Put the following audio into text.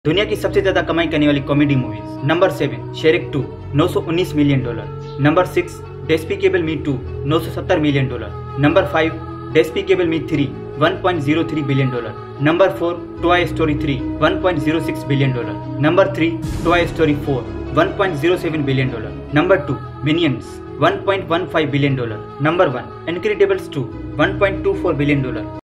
दुनिया की सबसे ज्यादा कमाई करने वाली comedy movies. Number 7 Shrek 2 $919 million. Number 6 Despicable Me 2 $970 million. Number 5 Despicable Me 3 $1.03 billion. Number 4 Toy Story 3 $1.06 billion. Number 3 Toy Story 4 $1.07 billion. Number 2 Minions $1.15 billion. Number 1 Incredibles 2 $1.24 billion.